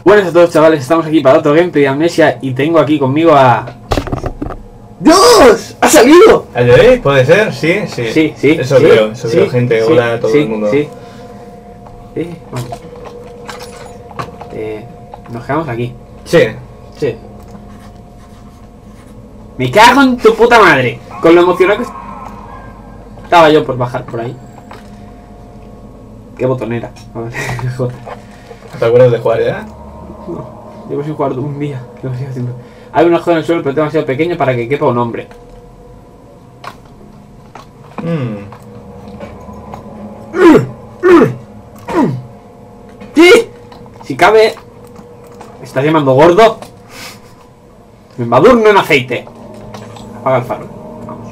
Buenas a todos, chavales, estamos aquí para otro gameplay de Amnesia y tengo aquí conmigo a... ¡Dios! ¡Ha salido! ¿Ayodé? ¿Puede ser? Sí. Eso creo, gente. Hola a todo el mundo. Sí, vamos. Nos quedamos aquí. Sí. Me cago en tu puta madre. Con lo emocionado que estaba yo por bajar por ahí. Qué botonera. A ver, joder. ¿Te acuerdas de jugar ya? No, llevo sin jugar un día. ¿Qué me sigo haciendo? Hay un agujero en el suelo, pero es demasiado pequeño para que quepa un hombre. ¡Sí! Si cabe... ¿Me estás llamando gordo? Me embadurno en aceite. Apaga el faro. Vamos.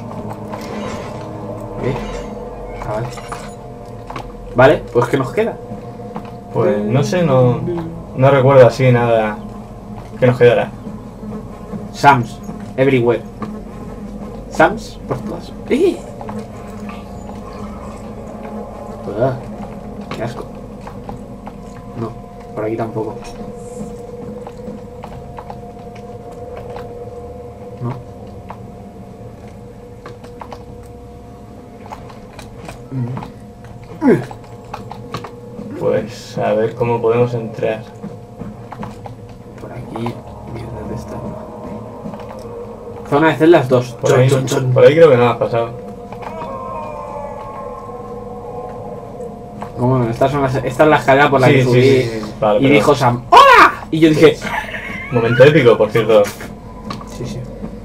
Vale, pues ¿qué nos queda? Pues no sé, no recuerdo así nada que nos quedara. Sams, everywhere. Sams por todas. Qué asco. No, por aquí tampoco. No. Pues a ver cómo podemos entrar. Por aquí, mierda de esta. Zona de celdas 2. Por ahí creo que no has pasado. Bueno, esta es la escalera por la que subí. Sí. Vale, y dijo Sam, ¡hola! Y yo dije... Momento épico, por cierto. Sí.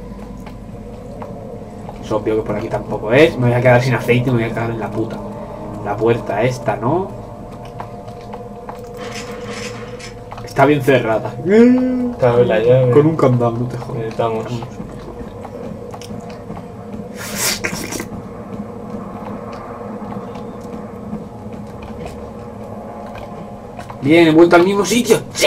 Es obvio que por aquí tampoco es. Me voy a quedar sin aceite y me voy a quedar en la puta. La puerta esta, ¿no? Está bien cerrada. Cabe la llave. Con un candado, no te jodas. Necesitamos. Bien, he vuelto al mismo sitio. ¡Sí!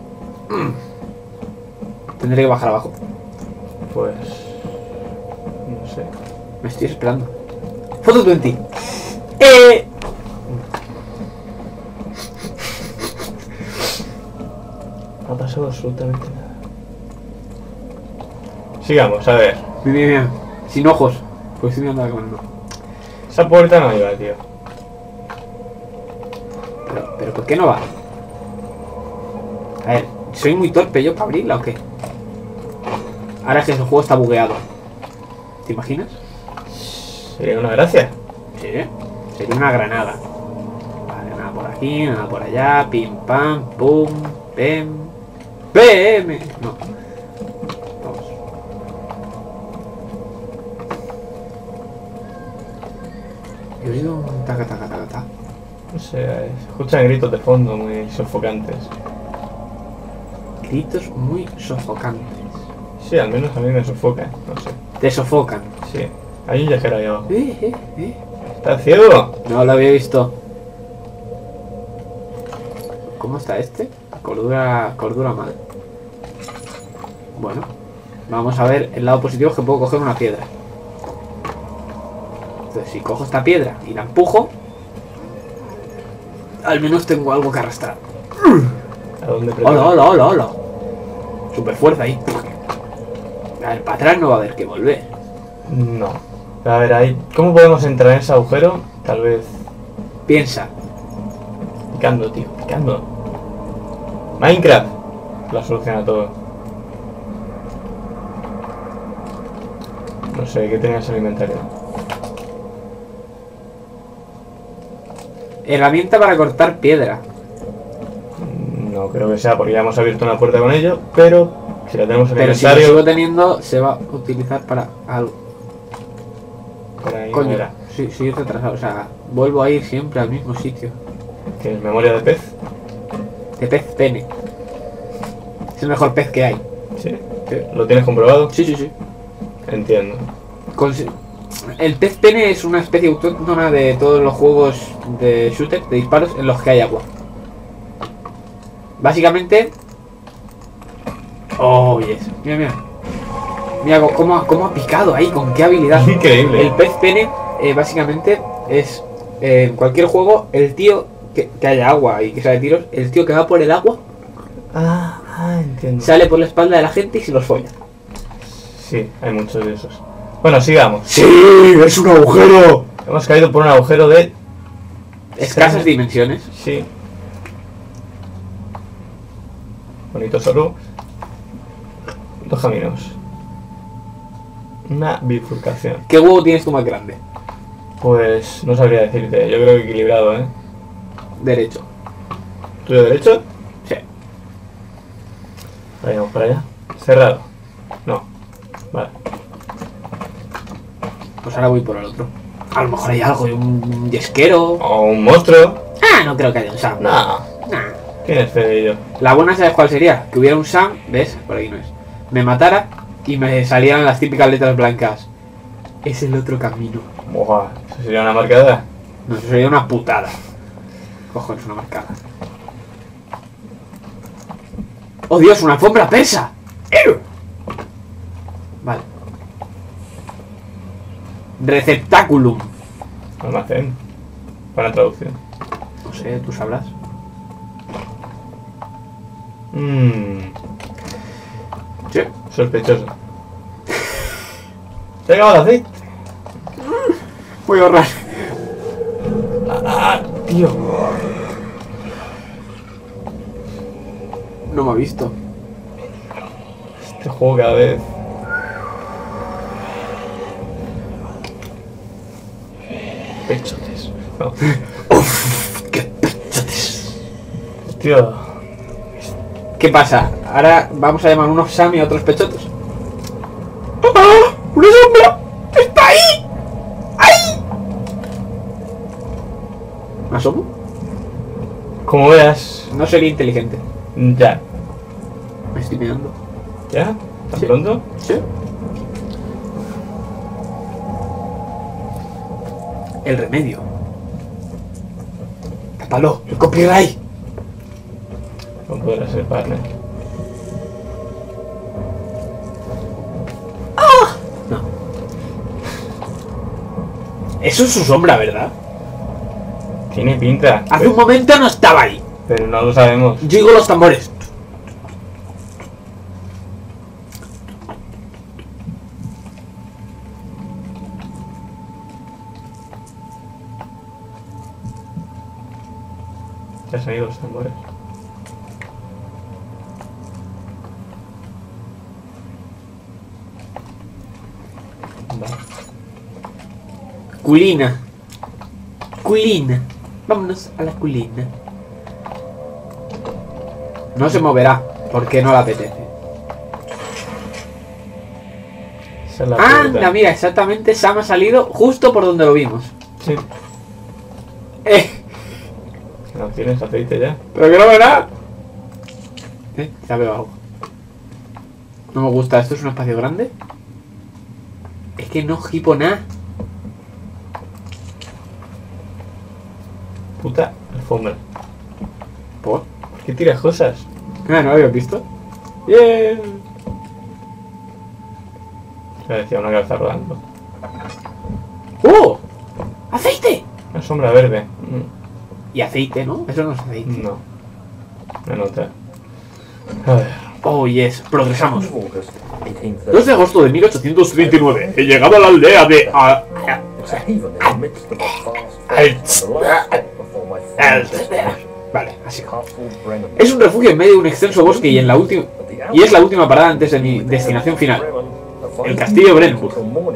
Tendré que bajar abajo. Pues... no sé. Me estoy esperando. Foto 20. No ha pasado absolutamente nada. Sigamos, a ver. Mira. Sin ojos. Pues estoy mirando a la cámara, no. Esa puerta no iba, tío. Pero ¿por qué no va? A ver, ¿soy muy torpe yo para abrirla o qué? Ahora es que el juego está bugueado. ¿Te imaginas? Sería una gracia. Sí, sería una granada. Vale, nada por aquí, nada por allá. Pim, pam, pum, pem. PM. No. Vamos. He oído un taca. No sé, se escuchan gritos de fondo muy sofocantes. Gritos muy sofocantes. Sí, al menos a mí me sofocan, no sé. Te sofocan. Sí, hay un viajero ahí abajo. ¿Eh? ¿Estás ciego? No lo había visto. ¿Cómo está este? Cordura mal. Bueno, vamos a ver el lado positivo, que puedo coger una piedra. Entonces, si cojo esta piedra y la empujo, al menos tengo algo que arrastrar. ¿A dónde Hola. Super fuerza ahí. A ver, para atrás no va a haber que volver. No. A ver, ahí. ¿Cómo podemos entrar en ese agujero? Tal vez... Piensa. Picando, tío, picando. Minecraft lo soluciona todo. No sé, ¿qué tenías en el inventario? Herramienta para cortar piedra. No creo que sea porque ya hemos abierto una puerta con ello, pero si la tenemos en el Pero si inventario... lo sigo teniendo, se va a utilizar para algo. Por ahí, Coño, mira. sí, retrasado. O sea, vuelvo a ir siempre al mismo sitio. ¿Qué es memoria de pez? De pez pene. Es el mejor pez que hay. ¿Sí? ¿Lo tienes comprobado? Sí. Entiendo. El pez pene es una especie autóctona de todos los juegos de shooter, de disparos, en los que hay agua. Básicamente... Oh, yes. Mira. Mira cómo ha picado ahí, con qué habilidad. Increíble. El pez pene, básicamente, es... en cualquier juego, el tío que haya agua y que sea de tiros, el tío que va por el agua Entiendo. Sale por la espalda de la gente y se los folla. Sí, hay muchos de esos. Bueno, sigamos. ¡Sí! ¡Es un agujero! Hemos caído por un agujero de... Escasas dimensiones. Sí. Bonito solo. Dos caminos. Una bifurcación. ¿Qué huevo tienes tú más grande? Pues no sabría decirte. Yo creo que equilibrado, ¿eh? Derecho. ¿Tuyo derecho? Sí. Vayamos para allá. Cerrado. No. Vale. Pues ahora voy por el otro. A lo mejor hay algo, un yesquero. O un monstruo. Ah, no creo que haya un Sam. No. Nah. Tienes fe de ello. La buena, ¿sabes cuál sería? Que hubiera un Sam, ¿ves? Por aquí no es. Me matara y me salieran las típicas letras blancas. Es el otro camino. Buah, ¿eso sería una marcada? No, eso sería una putada. Cojones, una marcada. ¡Oh Dios, una alfombra persa! ¡Ew! Vale. Receptáculum. Almacén. Buena traducción. No sé, tú sabrás. Sí. Sospechoso. ¿Te ha acabado el aceite? Voy a ahorrar. Tío. No me ha visto. Este juego cada vez... Pechotes. No. ¡Uf! ¡Qué pechotes! Tío. ¿Qué pasa? Ahora vamos a llamar unos Sam y a otros pechotos. ¡Ah! ¡Una sombra! ¡Está ahí! ¡Ahí! ¿Me asomo? Como veas. No sería inteligente. Ya. Me estoy mirando. ¿Ya? ¿Tan Sí. pronto? ¿Sí? El remedio. Tápalo, el copyright. No podrá ser partner. No. Eso es su sombra, ¿verdad? Tiene pinta. Hace un momento no estaba ahí. Pero no lo sabemos. Yo digo los tambores. Ya se han ido los tambores. Vale. Culina. Culina. Vámonos a la culina. No se moverá, porque no le apetece. Esa es la Anda, puerta. mira, exactamente Sam ha salido justo por donde lo vimos. Sí. No tienes aceite ya. Pero que no verá. Ya veo algo. No me gusta, ¿esto es un espacio grande? Es que no hipo nada. Puta alfombra. ¿Por? ¿Por qué tiras cosas? Ah, ¿no lo habías visto? Bien. Ya decía una cabeza rodando. ¡Oh! ¡Aceite! Una sombra verde. Y aceite, ¿no? Eso no es aceite. No. Una nota. A ver. Oh, yes. Progresamos. 2 2 de agosto de 1839. He llegado a la aldea de... Vale, así. Es un refugio en medio de un extenso bosque y es la última parada antes de mi destinación final. El castillo Brentwood.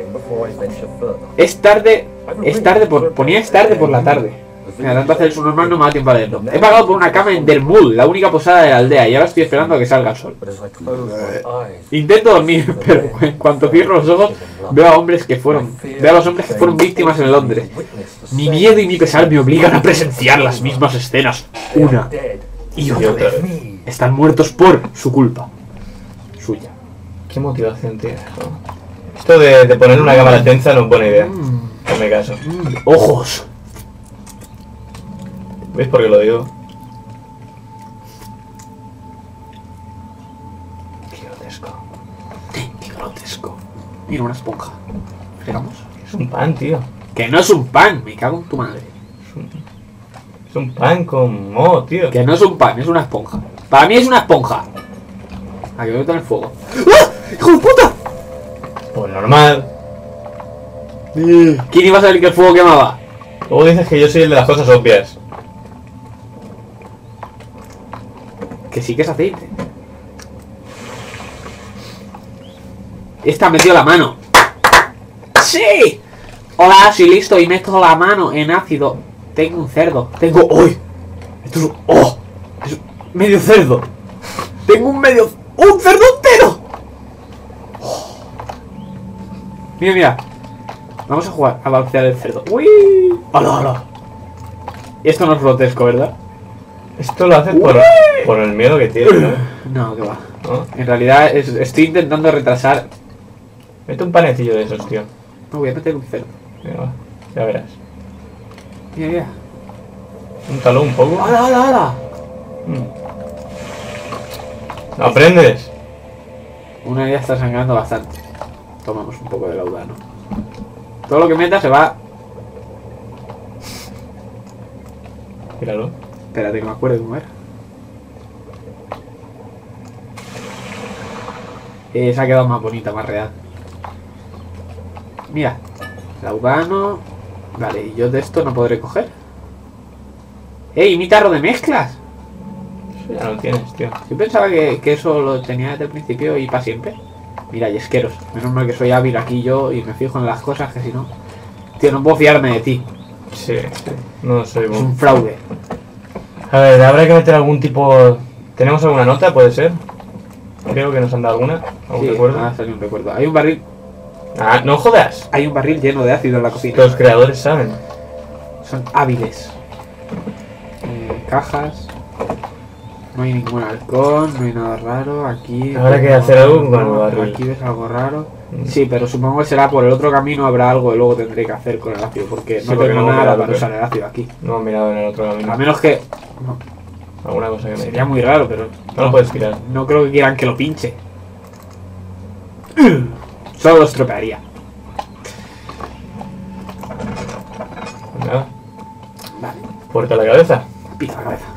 Ponía es tarde por la tarde. Mira, tanto hacer su normal no me da tiempo a leerlo. He pagado por una cama en Dermul, la única posada de la aldea, y ahora estoy esperando a que salga el sol. Intento dormir, pero en cuanto cierro los ojos, veo a los hombres que fueron víctimas en Londres. Mi miedo y mi pesar me obligan a presenciar las mismas escenas, una y otra vez. Están muertos por su culpa. Suya. ¿Qué motivación tienes, no? Esto de poner una cámara tensa no es buena idea. Hazme caso. Ojos. ¿Ves por qué lo digo? Qué grotesco. Qué grotesco. Mira, una esponja. ¿Fregamos? Es un pan, tío. Que no es un pan, me cago en tu madre. Es un pan con moho, tío. Que no es un pan, es una esponja. Para mí es una esponja. Aquí voy a meter el fuego. ¡Ah! ¡Hijo de puta! Pues normal. ¿Quién iba a saber que el fuego quemaba? Luego dices que yo soy el de las cosas obvias. Que sí que es aceite. Esta ha metido la mano. ¡Sí! Hola, soy listo y meto la mano en ácido. Tengo un cerdo. Tengo... ¡Uy! Esto es... ¡Oh! Es medio cerdo. Tengo un medio... ¡Un cerdo entero! Oh. Mira, mira. Vamos a jugar a balancear el cerdo. ¡Uy! ¡Hola, hola! Esto no es grotesco, ¿verdad? Esto lo haces por el miedo que tienes, ¿no? No, que va. ¿No? En realidad estoy intentando retrasar. Mete un panecillo de esos, tío. No voy a meter un cerdo. Venga, va. Ya verás. Mira, mira. Un talón un poco. ¡Hala, hala, hala! ¿No aprendes? Una ya está sangrando bastante. Tomamos un poco de laudano. Todo lo que meta se va. Míralo. Espérate que me acuerdo cómo era. Se ha quedado más bonita, más real. Mira. Laudano. Vale, y yo de esto no podré coger. ¡Ey! ¡Mi tarro de mezclas! Eso ya no tienes, tío. Yo pensaba que eso lo tenía desde el principio y para siempre. Mira, yesqueros. Menos mal que soy hábil aquí yo y me fijo en las cosas, que si no... Tío, no puedo fiarme de ti. Sí, sí. No soy Es bueno. un fraude. A ver, habrá que meter algún tipo... ¿Tenemos alguna nota? ¿Puede ser? Creo que nos han dado alguna. ¿Algún Sí, recuerdo? salió un recuerdo. Hay un barril... Ah, no jodas. Hay un barril lleno de ácido en la cocina. Los creadores saben. Son hábiles. Cajas. No hay ningún halcón, no hay nada raro. Aquí... Habrá que hacer algo con el barril. Aquí ves algo raro. Sí, pero supongo que será por el otro camino, habrá algo que luego tendré que hacer con el ácido. Porque Sí, no porque tengo no hemos nada mirado, para pero- usar el ácido aquí. No he mirado en el otro camino. A menos que... No, Alguna cosa que me sería muy raro, pero... No lo puedes tirar. No creo que quieran que lo pinche. Solo lo estropearía. Nada. Vale, Puerta a la cabeza. pisa la cabeza.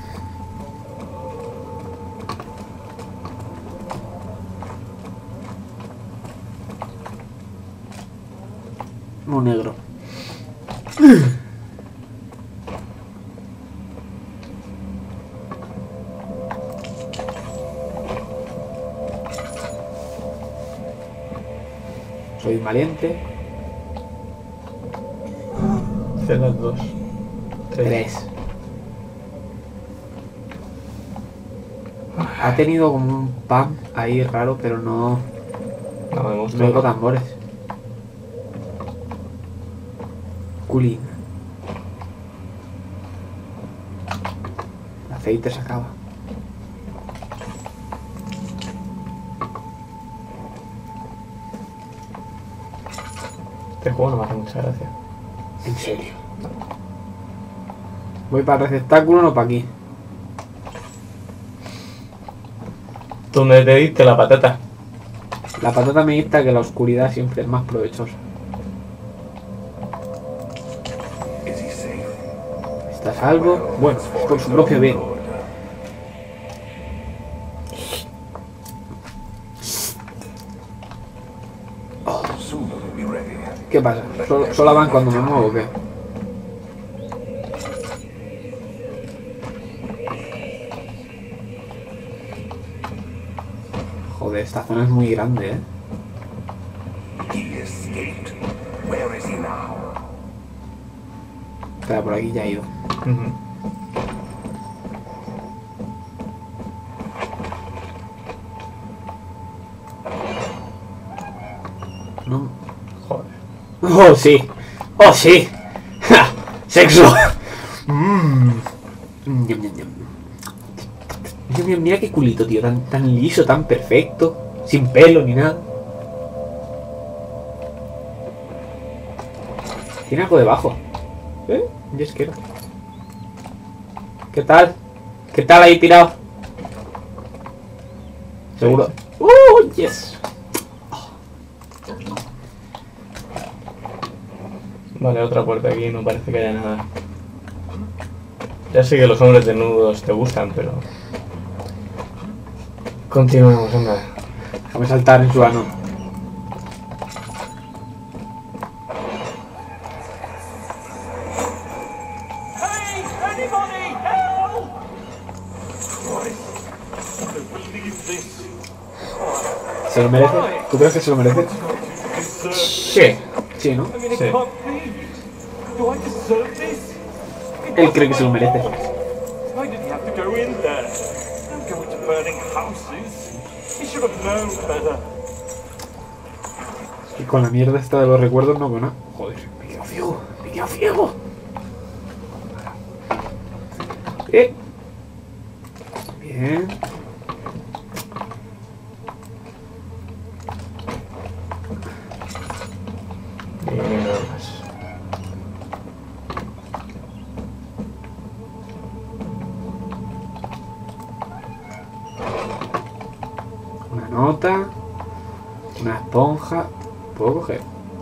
Muy negro. Soy un valiente. Celdas 2. 3. Ha tenido como un pam ahí raro, pero no... No, me No gusta. oigo tambores. Culín. El aceite se acaba. Este juego no me hace mucha gracia. En serio. ¿Voy para el receptáculo o no para aquí? ¿Dónde te diste la patata? La patata me dicta que la oscuridad siempre es más provechosa. ¿Está a salvo? Bueno, por su propio bien. ¿Qué pasa? ¿Solo van cuando me muevo o qué? Joder, esta zona es muy grande, ¿eh? Espera, por aquí ya he ido. Ujú. No. Joder. ¡Oh, sí! ¡Oh, sí! ¡Ja! ¡Sexo! Ñam, ñam, ñam. Mira, mira qué culito, tío. Tan liso, tan perfecto. Sin pelo ni nada. Tiene algo debajo. Un yesquero. ¿Qué tal? ¿Qué tal ahí tirado? Seguro. Yes. Vale, otra puerta aquí, no parece que haya nada. Ya sé que los hombres desnudos te gustan, pero... Continuamos, anda. Déjame saltar en su ano. Hey, anybody, help! Christ, I don't believe this. ¿Se lo merece? ¿Tú crees que se lo merece? Sí. Sí, ¿no? I mean, it Sí. can't be. Do I deserve this? Él cree que se lo merece. Why did he have to go in there? Don't go into burning houses. He should have known better. Y con la mierda esta de los recuerdos no, ¿no? Joder, me quedo ciego. Me quedo ciego. Bien. Y nada más. Una nota. Una esponja. ¿Puedo coger?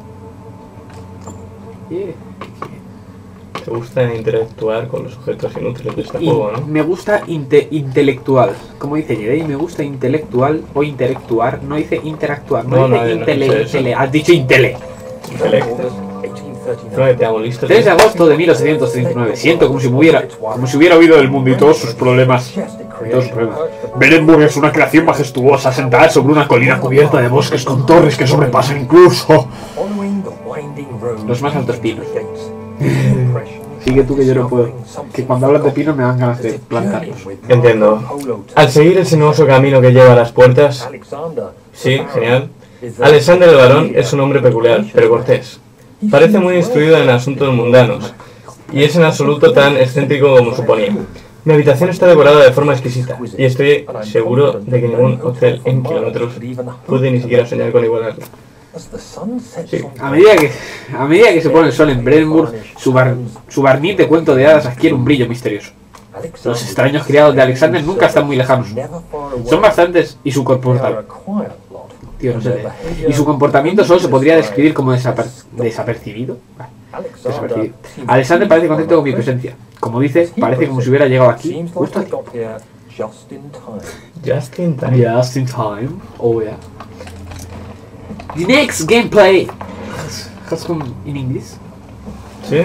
Yeah. Te gusta interactuar con los objetos inútiles de este juego, ¿no? Me gusta intelectual. Como dice Jerry, me gusta intelectual o interactuar. No dice interactuar, no, No, dice no dice eso. Has dicho intele. Intelecto. No, te hago listo. 3 de agosto de 1839. Siento como si hubiera oído del mundo y todos sus problemas. Berenburg es una creación majestuosa sentada sobre una colina cubierta de bosques con torres que sobrepasan incluso los más altos pinos. Sigue tú que yo no puedo. Que cuando hablas de pinos me dan ganas de plantarlos. Entiendo. Al seguir el sinuoso camino que lleva a las puertas... Sí, genial. Alexander el Varón es un hombre peculiar, pero cortés. Parece muy instruido en asuntos mundanos, y es en absoluto tan excéntrico como suponía. Mi habitación está decorada de forma exquisita, y estoy seguro de que ningún hotel en kilómetros puede ni siquiera soñar con igualarlo. Sí. A medida que se pone el sol en Berenburg, su barniz de cuento de hadas adquiere un brillo misterioso. Los extraños criados de Alexander nunca están muy lejanos. Son bastantes y su comportamiento... Tío, no sé leer. Y su comportamiento solo se podría describir como desapercibido. Desapercibido. Alexander parece contento con mi presencia. Como dice, parece como si hubiera llegado aquí justo aquí. Just in time. Just in time. Oh yeah. The next gameplay has come in English. ¿Sí?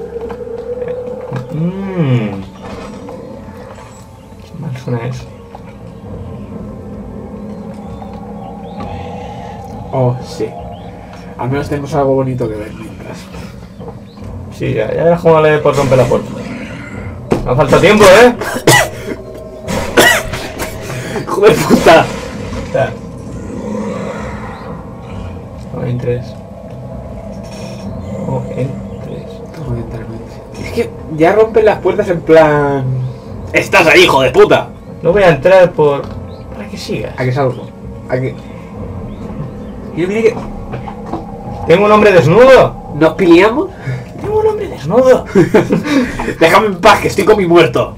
Qué mal suena eso. Oh, sí. Al menos tenemos algo bonito que ver mientras. Sí, ya verás cómo le por romper la puerta. No falta tiempo, ¿eh? ¡Joder puta! Ya. No entres. No entres. ¿Cómo entrar, no entres? Es que ya rompen las puertas en plan... ¡Estás ahí, hijo de puta! No voy a entrar para que sigas. ¿A qué salgo? ¿A qué? Mira, mira que... Tengo un hombre desnudo. ¿Nos peleamos? Tengo un hombre desnudo. Déjame en paz, que estoy con mi muerto.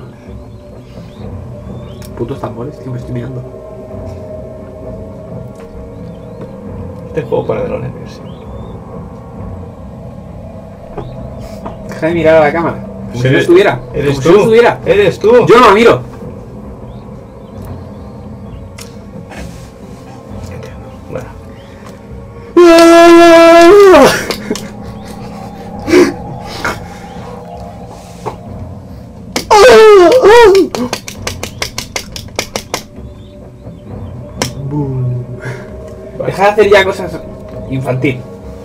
Putos tambores, tío, me estoy mirando. Este juego pone de los nervios, sí. Deja de mirar a la cámara. Como si no Eres- estuviera. Eres Como tú. si no estuviera. Eres tú. Yo no la miro. Bueno. Deja de hacer ya cosas infantil.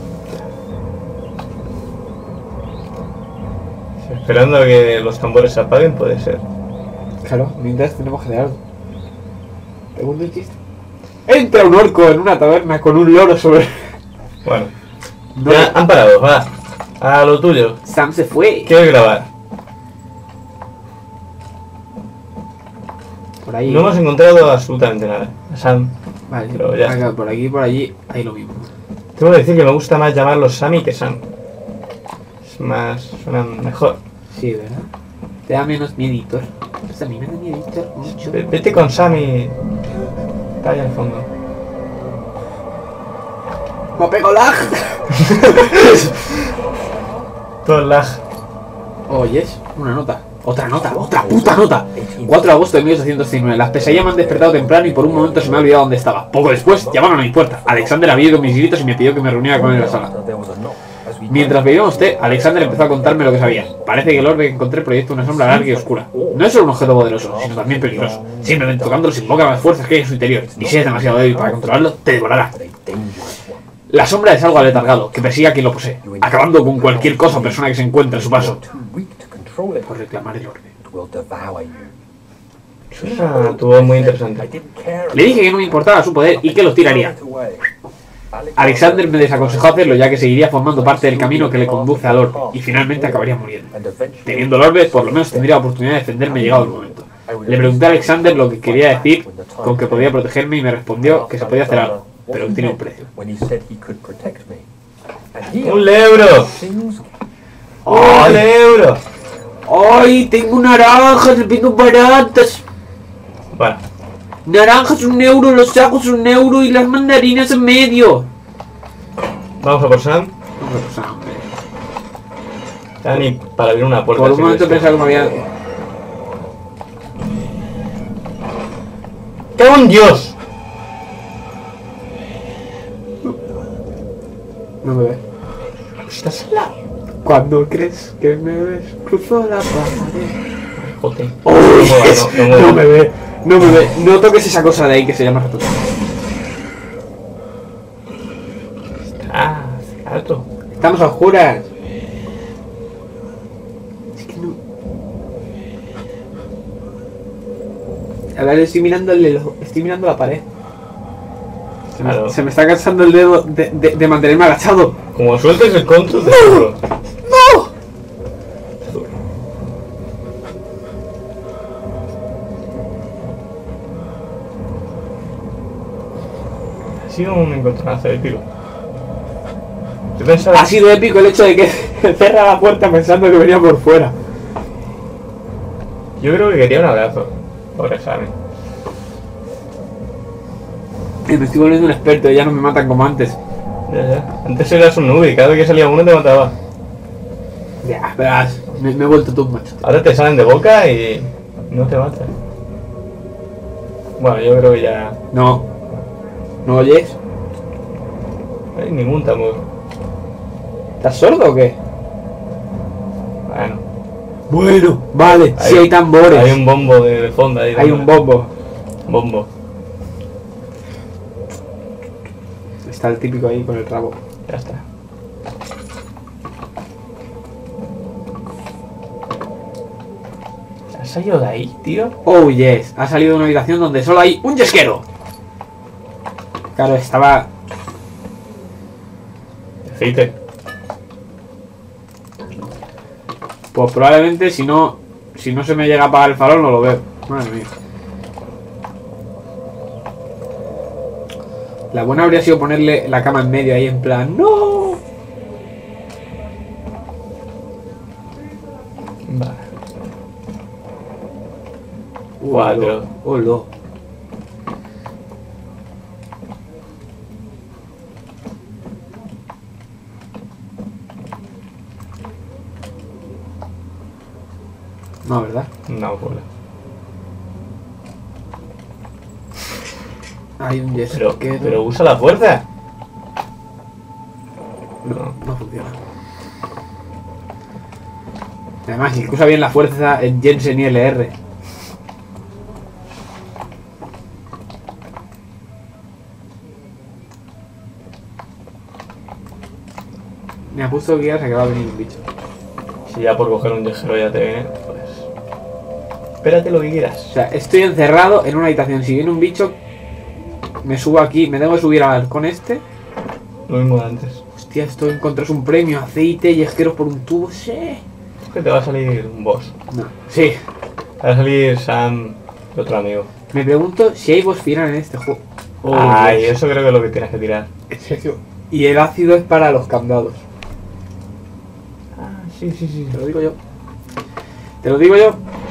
Esperando a que los tambores se apaguen, puede ser. Claro, mientras tenemos que hacer algo. ¿Te gusta el chiste? Entra un orco en una taberna con un loro sobre... Bueno. No. Ya han parado, va. A lo tuyo. Sam se fue. Quiero grabar. Por ahí. No hemos encontrado absolutamente nada. Sam. Vale, pero ya. acá, por aquí, por allí, ahí lo mismo. Tengo que decir que me gusta más llamarlos Sammy que Sam. Es más... suenan mejor. Sí, ¿verdad? Te da menos miedito. Pues a mí me da miedito mucho. Vete con Sammy. Está ahí al fondo. ¡Me pego lag! Todo el lag. Oyes, una nota. Otra puta nota. 4 de agosto de 1819. Las pesadillas me han despertado temprano y por un momento se me ha olvidado dónde estaba. Poco después, llamaron a mi puerta. Alexander había ido mis gritos y me pidió que me reuniera con él en la sala. Mientras bebíamos té, Alexander empezó a contarme lo que sabía. Parece que el orbe que encontré proyecta una sombra larga y oscura. No es solo un objeto poderoso, sino también peligroso. Simplemente tocándolo invoca las fuerzas que hay en su interior. Y si eres demasiado débil para controlarlo, te devorará. La sombra es algo aletargado, que persigue a quien lo posee, acabando con cualquier cosa o persona que se encuentre a su paso. Por reclamar el orbe. Suena tu voz muy interesante. Le dije que no me importaba su poder y que lo tiraría. Alexander me desaconsejó hacerlo, ya que seguiría formando parte del camino que le conduce al orbe, y finalmente acabaría muriendo. Teniendo el orbe, por lo menos tendría la oportunidad de defenderme llegado el momento. Le pregunté a Alexander lo que quería decir con que podía protegerme y me respondió que se podía hacer algo, pero que tiene un precio. ¡Un euro! ¡Un euro! ¡Ay! Tengo naranjas, le pido baratas. Bueno, Naranjas 1 euro, los sacos 1 euro y las mandarinas en medio. vamos a por Sam. Ya ni para abrir una puerta. Por un sirve momento esto. pensaba que me había... ¡Cago en Dios! No me ve. ¿Estás al lado? ¿Cuándo crees que me ves? Cruzo la pared. Joder. ¡Uy! No No me ve. No me ve. No toques esa cosa de ahí que se llama ratón. Ah, alto. Estamos a oscuras. Es que no... A ver, estoy mirando estoy mirando la pared. Claro. Se me está cansando el dedo de mantenerme agachado. Como sueltes el control, te juro. ¡No! Ha sido un encontronazo épico. Yo pensaba... Ha sido épico el hecho de que cerra la puerta pensando que venía por fuera. Yo creo que quería un abrazo. Pobre Sammy. Y me estoy volviendo un experto y ya no me matan como antes. Ya. Antes eras un noob y cada vez que salía uno te mataba. Ya, verás, me he vuelto todo macho. Ahora te salen de boca y no te matan. Bueno, yo creo que ya... No. ¿No oyes? No hay ningún tambor. ¿Estás sordo o qué? Bueno. Bueno, vale, sí hay tambores. Hay un bombo de fondo ahí. Hay un bombo. Bombo. Está el típico ahí con el rabo. Ya está. ¿Has salido de ahí, tío? Oh yes, ha salido de una habitación donde solo hay un yesquero. Claro, estaba... Aceite. Pues probablemente si no se me llega a apagar el farol no lo veo. Madre mía. La buena habría sido ponerle la cama en medio ahí en plan... ¡No! Vale. 4. Hola. No, ¿verdad? No, bola. Hay un yesquero. Pero usa la fuerza. No funciona. Además, si usa bien la fuerza en Jensen y LR. Me ha puesto que se va a venir un bicho. Si ya por coger un yesquero ya te viene, pues... Espérate lo que quieras. O sea, estoy encerrado en una habitación. Si viene un bicho, me subo aquí. Me tengo que subir al balcón este. Lo mismo de antes. Hostia, esto encontrás un premio. Aceite y yesqueros por un tubo. Sí. Que te va a salir un boss. No. Sí. Te va a salir Sam, el otro amigo. Me pregunto si hay boss final en este juego. Oh, Ay, Dios. eso creo que es lo que tienes que tirar. En serio. Y el ácido es para los candados. Ah, sí, sí, sí. Te lo digo yo. Te lo digo yo.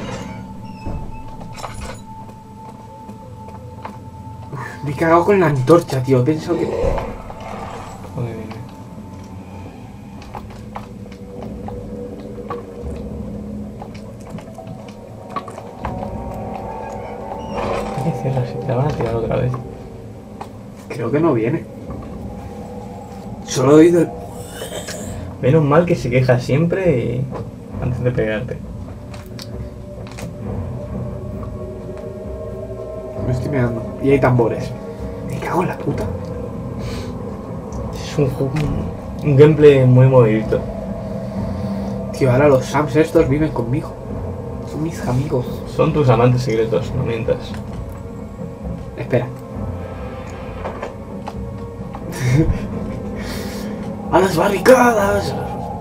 Uf, me he cagado con la antorcha, tío. He pensado que... Joder. qué cierras? Si te la van a tirar otra vez. Creo que no viene. Solo he oído el... Menos mal que se queja siempre y... antes de pegarte. Me estoy mirando. Y hay tambores. Me cago en la puta. Es un juego... un gameplay muy movidito. Tío, ahora los Sams estos viven conmigo. Son mis amigos. Son tus amantes secretos, no mientas. Espera. ¡A las barricadas!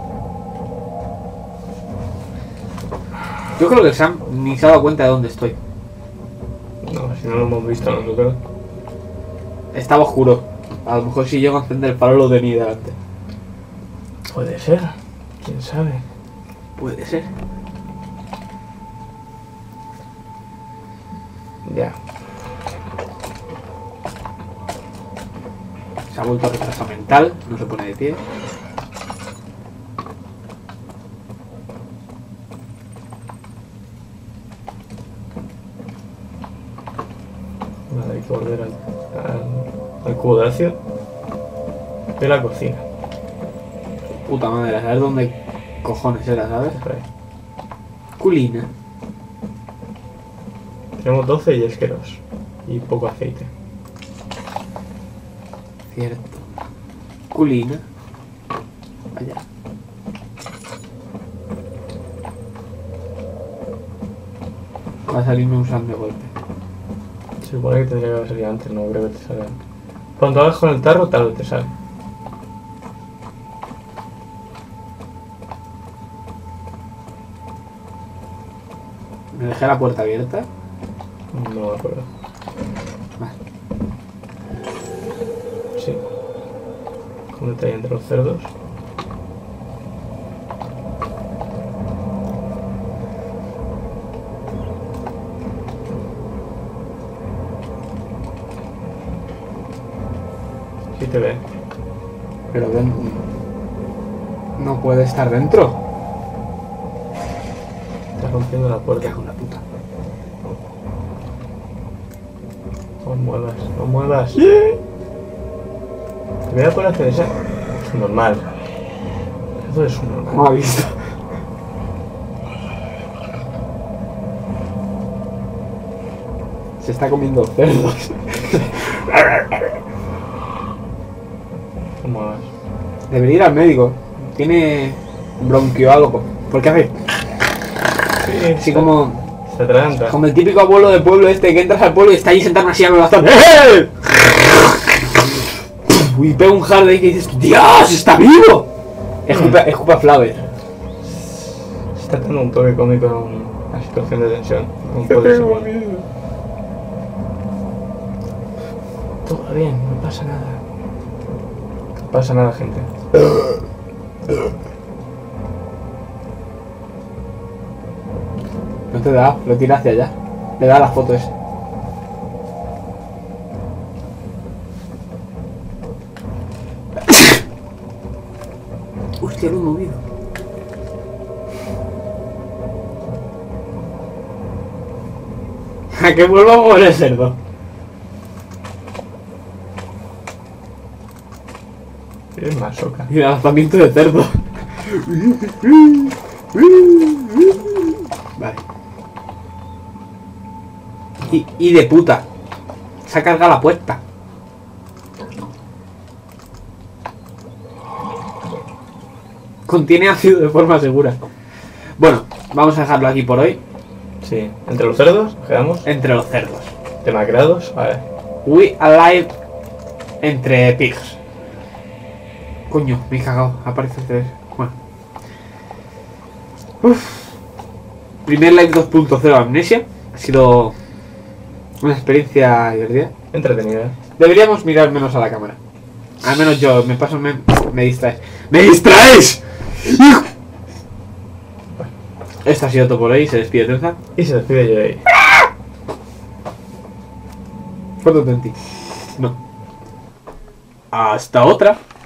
Yo creo que el Sam ni se ha dado cuenta de dónde estoy. No, si no lo hemos visto nosotros. Estaba oscuro. A lo mejor si llego a encender el farol lo tenía delante. Puede ser. ¿Quién sabe? Puede ser. Ya. Se ha vuelto retraso mental. No se pone de pie. Vale, hay que volver al cubo de ácido de la cocina. Puta madre, a saber dónde cojones era, ¿sabes? Por ahí. Culina. Tenemos 12 yesqueros y poco aceite. Cierto. Culina. Vaya. Va a salirme un Sam de golpe. Se supone que tendría que haber salido antes, no creo que te salga. Cuando hagas con el tarro, tal vez te sale. Me dejé la puerta abierta. No me acuerdo. Vale. Sí. Con detalle entre los cerdos. Sí te ve. Pero ven. No puede estar dentro. Estás rompiendo la puerta. Cago en la puta. No muevas, no muevas. Te voy a poder hacer esa. Es normal. Eso es normal. No ha visto. Se está comiendo cerdos. No muevas. Debería ir al médico. Tiene bronquio algo. Porque hace Sí, así como se atraganta. el típico abuelo de pueblo este que entras al pueblo y está ahí sentado en una silla con el bastón. ¡Eh! Y pega un jarro ahí que dices, ¡Dios! ¡Está vivo! Escupa Flower. Se está dando un toque cómico en una situación de tensión. No puede ser. Todo bien, no pasa nada. No pasa nada, gente. No te da, lo tira hacia allá. Le da la foto esa. Hostia, lo he movido. A que vuelva a mover el cerdo. Es masoca. Y el lanzamiento de cerdo. Vale. Y de puta. Se ha cargado la puerta. Contiene ácido de forma segura. Bueno, vamos a dejarlo aquí por hoy. Sí. Entre los cerdos, quedamos. Entre los cerdos. Demacrados, vale. We alive entre pigs. Coño, me he cagado. Aparece este. Bueno. Uf. Primer live 2.0 Amnesia. Ha sido una experiencia divertida. Entretenida. Deberíamos mirar menos a la cámara. Al menos yo, me distraes. ¡Me distraes! ¡Hijo! Esto ha sido todo por hoy. Se despide Tenza. Y se despide yo de ahí. Cuéntate en ti. No. Hasta otra.